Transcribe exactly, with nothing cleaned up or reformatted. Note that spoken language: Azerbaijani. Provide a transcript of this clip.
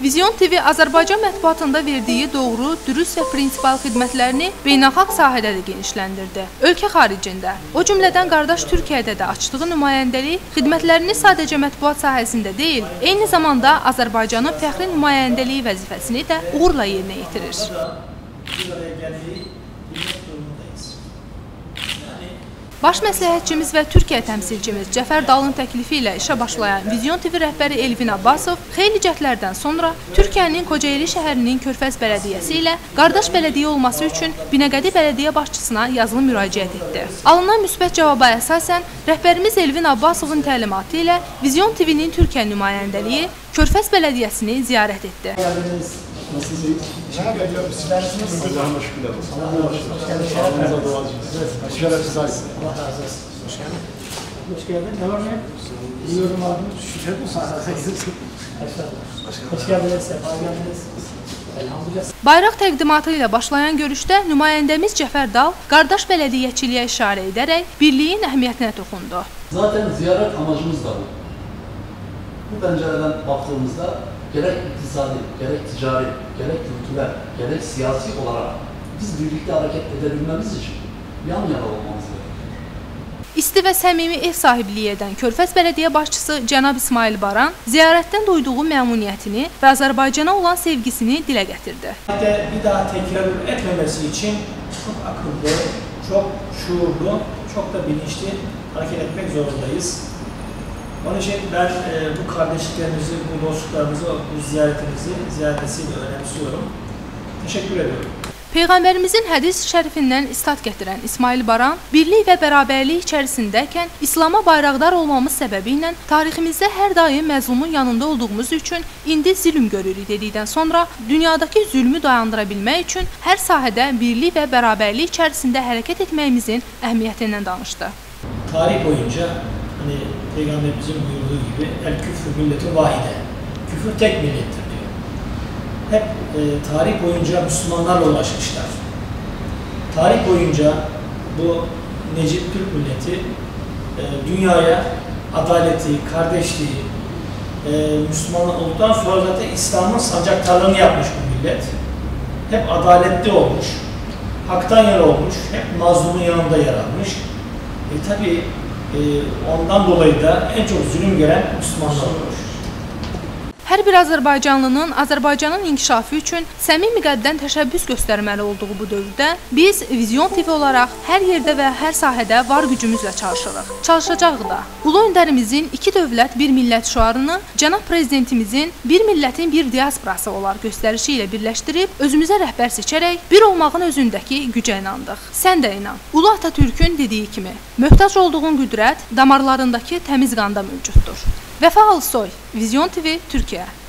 Vizyon T V Azərbaycan mətbuatında verdiyi doğru, dürüst və prinsipal xidmətlərini beynəlxalq sahədə də genişləndirdi. Ölkə xaricində, o cümlədən qardaş Türkiyədə də açdığı nümayəndəlik xidmətlərini sadəcə mətbuat sahəsində deyil, eyni zamanda Azərbaycanın fəxri nümayəndəliyi vəzifəsini də uğurla yerinə yetirir. Baş məsləhətçimiz və Türkiyə təmsilcimiz Cəfər Dalın təklifi ilə işə başlayan Vizyon T V rəhbəri Elvin Abbasov xeyli cəhdlərdən sonra Türkiyənin Kocaeli şəhərinin Körfəz bələdiyyəsi ilə qardaş bələdiyyə olması üçün Binəqədi bələdiyyə başçısına yazılı müraciət etdi. Alınan müsbət cavaba əsasən rəhbərimiz Elvin Abbasovun təlimatı ilə Vizyon T V-nin Türkiyə nümayəndəliyi Körfəz bələdiyyəsini ziyarət etdi. Nasılsınız? Teşekkür ediyorum. Sizler nasılsınız? Allah'a şükürler olsun. Şerefinize duacıyız. Şerefsiz aysın. Allah razı olsun. Hoş geldin. Hoş geldin. Ne var ne? Yiyorum abi. Şükür olsun. Hoş geldiniz. Sefa geldiniz. Elhamdülillah. Bayraq təqdimatı ilə başlayan görüşdə nümayəndəmiz Cəfər Dal qardaş bələdiyyəçiliyə işarə edərək birliyin əhəmiyyətinə toxundu. Zaten ziyaret amacımız da bu. Bu pəncərədən baktığımızda gerek iktisadi, gerek ticari, gerek kültürel, gerek siyasi olarak biz birlikte hareket edebilmemiz için yan yana olmamız gerekir. İsti və səmimi ev sahibliyi edən Körfəz Bələdiyyə başçısı cənab İsmail Baran ziyarətdən duyduğu məmnuniyyətini və Azərbaycana olan sevgisini dilə gətirdi. Bir daha tekrar etmemesi için çok akıllı, çok şuurlu, çok da bilinçli hareket etmek zorundayız. Onun için ben e, bu kardeşliklerimizi, bu dostluklarımızı, bu ziyaretimizi ziyaretiyle önemsiyorum. Teşekkür ediyorum. Peyğəmbərimizin hədis şərifindən istat gətirən İsmail Baran, birlik və bərabərlik içərisindəykən İslama bayraqdar olmamız səbəbi ilə tariximizdə hər daim məzlumun yanında olduğumuz üçün indi zülm görürük dedikdən sonra dünyadakı zülmü dayandıra bilmək üçün hər sahədə birlik və bərabərlik içərisində hərəkət etməyimizin əhəmiyyətindən danışdı. Tarih boyunca hani Peygamberimizin buyurduğu gibi el küfrü milleti vahide, küfür tek millettir diyor. Hep e, tarih boyunca Müslümanlarla ulaşmışlar. Tarih boyunca bu Necip Türk milleti e, dünyaya adaleti, kardeşliği, e, Müslümanlar olduktan sonra zaten İslam'ın sancaktarlığını yapmış bu millet. Hep adaletli olmuş, haktan yana olmuş, hep mazlumun yanında yer almış. E, tabii ondan dolayı da en çok zulüm gören Müslümanlar olur. Hər bir Azərbaycanlının Azərbaycanın inkişafı üçün səmimi qəlbdən təşəbbüs göstərməli olduğu bu dövrdə biz Vizyon T V olaraq hər yerdə və hər sahədə var gücümüzlə çalışırıq. Çalışacaq da. Ulu öndərimizin iki dövlət, bir millət şüarını cənab prezidentimizin bir millətin bir diasporası olar göstərişi ilə birləşdirib özümüzə rəhbər seçərək bir olmağın özündəki gücə inandıq. Sən də inan. Ulu Atatürkün dediyi kimi, möhtac olduğun qüdrət damarlarındakı təmiz qanda mövcuddur. Vəfa Alsoy, Vizyon T V, Türkiyə.